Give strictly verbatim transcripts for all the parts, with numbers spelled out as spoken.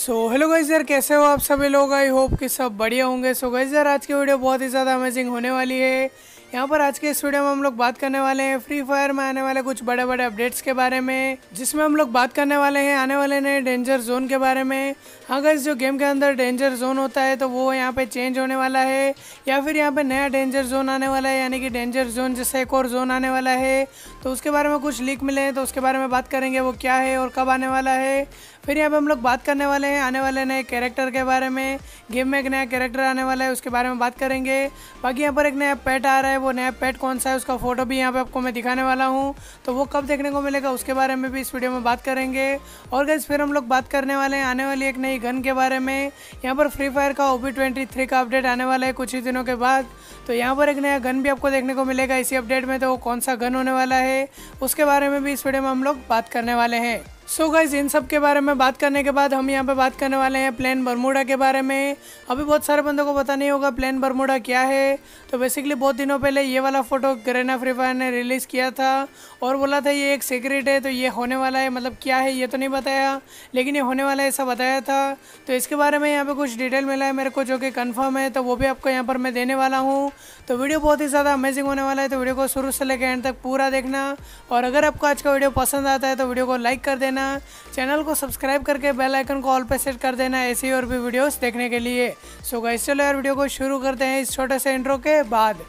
So hello guys यार, कैसे हो आप सभी लोग। आई होप कि सब बढ़िया होंगे। सो गाइस यार, आज की वीडियो बहुत ही ज़्यादा अमेजिंग होने वाली है। यहाँ पर आज के इस वीडियो में हम लोग बात करने वाले हैं फ्री फायर में आने वाले कुछ बड़े बड़े अपडेट्स के बारे में, जिसमें हम लोग बात करने वाले हैं आने वाले नए डेंजर जोन के बारे में। हाँ गाइस, जो गेम के अंदर डेंजर जोन होता है तो वो यहाँ पे चेंज होने वाला है या फिर यहाँ पे नया डेंजर जोन आने वाला है, यानी कि डेंजर जोन जैसा एक और जोन आने वाला है। तो उसके बारे में कुछ लीक मिले हैं तो उसके बारे में बात करेंगे, वो क्या है और कब आने वाला है। फिर यहाँ पे हम लोग बात करने वाले हैं आने वाले नए कैरेक्टर के बारे में। गेम में एक नया कैरेक्टर आने वाला है, उसके बारे में बात करेंगे। बाकी यहाँ पर एक नया पेट आ रहा है, वो नया पेट कौन सा है उसका फोटो भी यहाँ पे आपको मैं दिखाने वाला हूँ, तो वो कब देखने को मिलेगा उसके बारे में भी इस वीडियो में बात करेंगे। और गाइस फिर हम लोग बात करने वाले हैं आने वाली एक नई गन के बारे में। यहाँ पर फ्री फायर का ओ पी ट्वेंटी थ्री का अपडेट आने वाला है कुछ ही दिनों के बाद, तो यहाँ पर एक नया गन भी आपको देखने को मिलेगा इसी अपडेट में। तो वो कौन सा गन होने वाला है उसके बारे में भी इस वीडियो में हम लोग बात करने वाले हैं। सो so गाइज, इन सब के बारे में बात करने के बाद हम यहाँ पे बात करने वाले हैं प्लेन बरमूडा के बारे में। अभी बहुत सारे बंदों को पता नहीं होगा प्लेन बरमूडा क्या है। तो बेसिकली बहुत दिनों पहले ये वाला फोटो गरेना फ्री फायर ने रिलीज़ किया था और बोला था ये एक सीक्रेट है, तो ये होने वाला है, मतलब क्या है ये तो नहीं बताया, लेकिन ये होने वाला है ऐसा बताया था। तो इसके बारे में यहाँ पे कुछ डिटेल मिला है मेरे को जो कि कंफर्म है, तो वो भी आपको यहाँ पर मैं देने वाला हूँ। तो वीडियो बहुत ही ज़्यादा अमेजिंग होने वाला है, तो वीडियो को शुरू से लेकर एंड तक पूरा देखना। और अगर आपको आज का वीडियो पसंद आता है तो वीडियो को लाइक कर देना, चैनल को सब्सक्राइब करके बेल आइकन को ऑल पे सेट कर देना ऐसी और भी वीडियोस देखने के लिए। सो गाइस चलो यार, वीडियो को शुरू करते हैं इस छोटे से इंट्रो के बाद।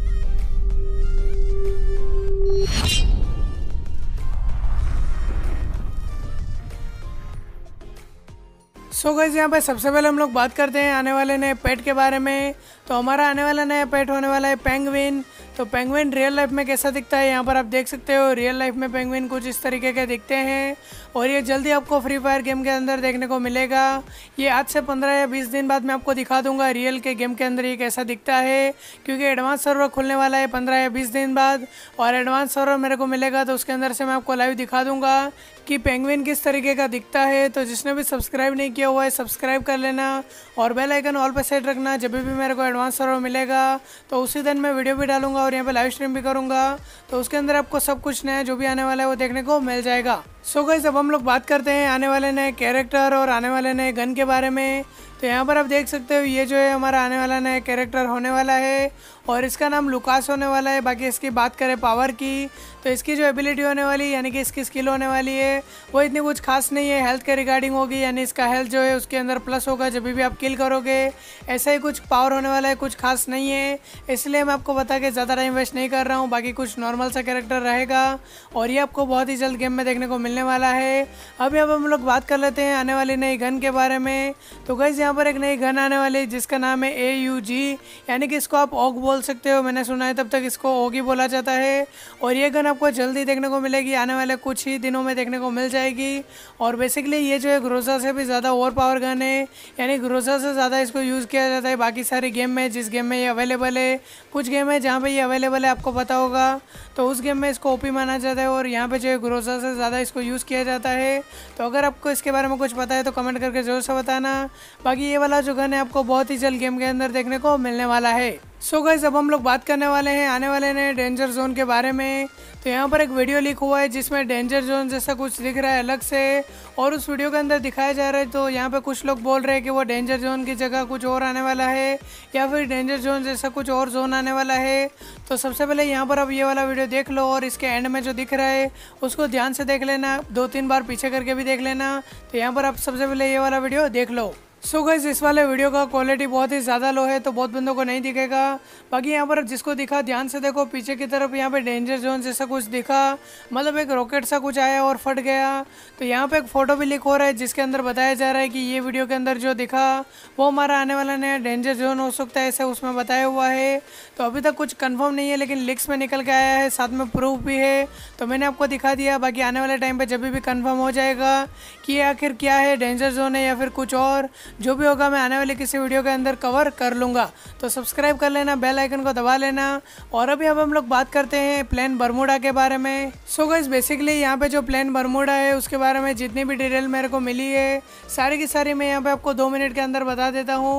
सो गाइस, यहाँ पे सबसे पहले हम लोग बात करते हैं आने वाले नए पेट के बारे में। तो हमारा आने वाला नया पेट होने वाला है पेंगुइन। तो पेंगुइन रियल लाइफ में कैसा दिखता है यहाँ पर आप देख सकते हो। रियल लाइफ में पेंगुइन कुछ इस तरीके के दिखते हैं और ये जल्दी आपको फ्री फायर गेम के अंदर देखने को मिलेगा। ये आज से पंद्रह या बीस दिन बाद मैं आपको दिखा दूंगा रियल के गेम के अंदर ये कैसा दिखता है, क्योंकि एडवांस सर्वर खुलने वाला है पंद्रह या बीस दिन बाद और एडवांस सर्वर मेरे को मिलेगा तो उसके अंदर से मैं आपको लाइव दिखा दूंगा कि पेंगुइन किस तरीके का दिखता है। तो जिसने भी सब्सक्राइब नहीं किया हुआ है सब्सक्राइब कर लेना और बेल आइकन ऑल पे सेट रखना। जब भी मेरे को एडवांस सर्वर मिलेगा तो उसी दिन मैं वीडियो भी डालूंगा और यहाँ पे लाइव स्ट्रीम भी करूंगा, तो उसके अंदर आपको सब कुछ नया जो भी आने वाला है वो देखने को मिल जाएगा। सो गाइस, अब हम लोग बात करते हैं आने वाले नए कैरेक्टर और आने वाले नए गन के बारे में। तो यहाँ पर आप देख सकते हो ये जो है हमारा आने वाला नया कैरेक्टर होने वाला है और इसका नाम लुकास होने वाला है। बाकी इसकी बात करें पावर की तो इसकी जो एबिलिटी होने वाली यानी कि इसकी स्किल होने वाली है वो इतनी कुछ खास नहीं है, हेल्थ के रिगार्डिंग होगी, यानी इसका हेल्थ जो है उसके अंदर प्लस होगा जब भी आप किल करोगे। ऐसा ही कुछ पावर होने वाला है, कुछ खास नहीं है, इसलिए मैं आपको बता के ज़्यादा टाइम वेस्ट नहीं कर रहा हूँ। बाकी कुछ नॉर्मल सा कैरेक्टर रहेगा और ये आपको बहुत ही जल्द गेम में देखने को मिलने वाला है। अभी अब हम लोग बात कर लेते हैं आने वाली नई गन के बारे में। तो गाइस, यहाँ पर एक नई गन आने वाली है जिसका नाम है ए यू जी, यानी कि इसको आप ऑग बोल सकते हो, मैंने सुना है तब तक इसको ऑग ही बोला जाता है। और ये गन आपको जल्दी देखने को मिलेगी, आने वाले कुछ ही दिनों में देखने को मिल जाएगी। और बेसिकली ये जो है ग्रोजा से भी ज़्यादा ओवर पावर गन है, यानी ग्रोजा से ज़्यादा इसको यूज़ किया जाता है बाकी सारे गेम में। जिस गेम में ये अवेलेबल है, कुछ गेम है जहाँ पे ये अवेलेबल है आपको पता होगा, तो उस गेम में इसको ओपी माना जाता है और यहाँ पे जो है ग्रोजा से ज़्यादा इसको यूज़ किया जाता है। तो अगर आपको इसके बारे में कुछ पता है तो कमेंट करके ज़रूर से बताना। बाकी ये वाला जो गन है आपको बहुत ही जल्द गेम के अंदर देखने को मिलने वाला है। सो गाइस, अब हम लोग बात करने वाले हैं आने वाले नए डेंजर जोन के बारे में। तो यहाँ पर एक वीडियो लीक हुआ है जिसमें डेंजर जोन जैसा कुछ दिख रहा है अलग से और उस वीडियो के अंदर दिखाया जा रहा है। तो यहाँ पे कुछ लोग बोल रहे हैं कि वो डेंजर जोन की जगह कुछ और आने वाला है या फिर डेंजर जोन जैसा कुछ और जोन आने वाला है। तो सबसे पहले यहाँ पर अब ये वाला वीडियो देख लो और इसके एंड में जो दिख रहा है उसको ध्यान से देख लेना, दो तीन बार पीछे करके भी देख लेना। तो यहाँ पर आप सबसे पहले ये वाला वीडियो देख लो। सो गाइस, इस वाले वीडियो का क्वालिटी बहुत ही ज़्यादा लो है तो बहुत बंदों को नहीं दिखेगा। बाकी यहाँ पर जिसको दिखा ध्यान से देखो, पीछे की तरफ यहाँ पे डेंजर जोन जैसा कुछ दिखा, मतलब एक रॉकेट सा कुछ आया और फट गया। तो यहाँ पे एक फ़ोटो भी लीक हो रहा है जिसके अंदर बताया जा रहा है कि ये वीडियो के अंदर जो दिखा वो हमारा आने वाला नया डेंजर जोन हो सकता है, ऐसा उसमें बताया हुआ है। तो अभी तक कुछ कन्फर्म नहीं है लेकिन लीक्स में निकल के आया है, साथ में प्रूफ भी है, तो मैंने आपको दिखा दिया। बाकी आने वाले टाइम पर जब भी कन्फर्म हो जाएगा कि ये आखिर क्या है, डेंजर जोन है या फिर कुछ और, जो भी होगा मैं आने वाले किसी वीडियो के अंदर कवर कर लूँगा। तो सब्सक्राइब कर लेना, बेल आइकन को दबा लेना। और अभी अब हम लोग बात करते हैं प्लेन बरमूडा के बारे में। सो गाइस, बेसिकली यहाँ पे जो प्लेन बरमूडा है उसके बारे में जितनी भी डिटेल मेरे को मिली है सारी की सारी मैं यहाँ पे आपको दो मिनट के अंदर बता देता हूँ।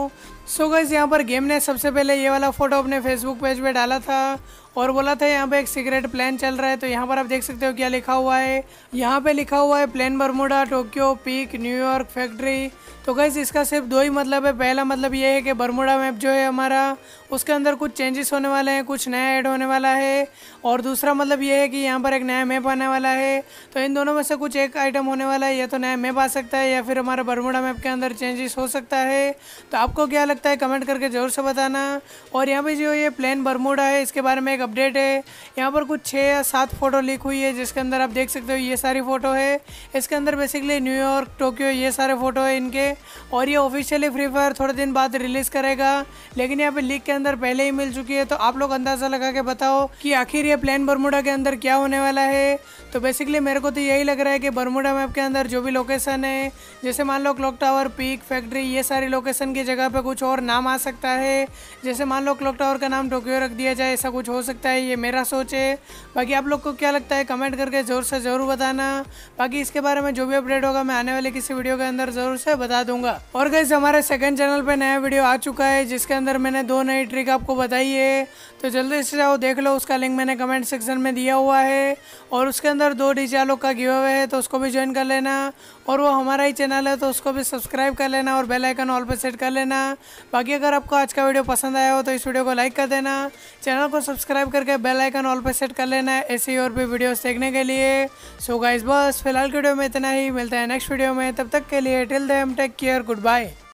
सो गाइस यहाँ पर गेम ने सबसे पहले ये वाला फोटो अपने फेसबुक पेज पे डाला था और बोला था यहाँ पे एक सीक्रेट प्लान चल रहा है। तो यहाँ पर आप देख सकते हो क्या लिखा हुआ है। यहाँ पे लिखा हुआ है plan Bermuda, Tokyo, Peak, New York, factory. तो गाइस इसका सिर्फ दो ही मतलब है। पहला मतलब ये है कि बरमूडा मैप जो है हमारा उसके अंदर कुछ चेंजेस होने वाले हैं, कुछ नया ऐड होने वाला है। और दूसरा मतलब ये है कि यहाँ पर एक नया मैप आने वाला है। तो इन दोनों में से कुछ एक आइटम होने वाला है, या तो नया मैप आ सकता है या फिर हमारा बरमूडा मैप के अंदर चेंजेस हो सकता है। तो आपको क्या लगता है कमेंट करके ज़रूर से बताना। और यहाँ पे जो ये प्लेन बरमूडा है इसके बारे में एक अपडेट है। यहाँ पर कुछ छः या सात फोटो लीक हुई है जिसके अंदर आप देख सकते हो ये सारी फ़ोटो है। इसके अंदर बेसिकली न्यूयॉर्क, टोक्यो ये सारे फ़ोटो है इनके। और ये ऑफिशियली फ्री फायर थोड़े दिन बाद रिलीज़ करेगा, लेकिन यहाँ पे लीक के अंदर पहले ही मिल चुकी है। तो आप लोग अंदाज़ा लगा के बताओ कि आखिर ये प्लेन बरमूडा के अंदर क्या होने वाला है। तो बेसिकली मेरे को तो यही लग रहा है कि बरमूडा मैप के अंदर जो भी लोकेशन है, जैसे मान लो क्लॉक टावर, पीक, फैक्ट्री, ये सारी लोकेशन की जगह पे कुछ और नाम आ सकता है। जैसे मान लो क्लॉक टावर का नाम टोक्यो रख दिया जाए, ऐसा कुछ हो सकता है। ये मेरा सोच है। बाकी आप लोग को क्या लगता है कमेंट करके ज़रूर से ज़रूर बताना। बाकी इसके बारे में जो भी अपडेट होगा मैं आने वाले किसी वीडियो के अंदर ज़रूर से बता दूंगा। और गाइस हमारे सेकंड चैनल पे नया वीडियो आ चुका है जिसके अंदर मैंने दो नई ट्रिक आपको बताई है। तो जल्दी से जाओ देख लो, उसका लिंक मैंने कमेंट सेक्शन में दिया हुआ है। और उसके अंदर दो डीजे लोग का गिव अवे है, तो उसको भी ज्वाइन कर लेना। और वो हमारा ही चैनल है तो उसको भी सब्सक्राइब कर लेना और बेल आइकन ऑल पे सेट कर लेना। बाकी अगर आपको आज का वीडियो पसंद आया हो तो इस वीडियो को लाइक कर देना, चैनल को सब्सक्राइब करके बेल आइकन ऑल पे सेट कर लेना ऐसे ही और भी वीडियोस देखने के लिए। सो गाइस बस फिलहाल के वीडियो में इतना ही, मिलता है नेक्स्ट वीडियो में। तब तक के लिए till then take care, good bye.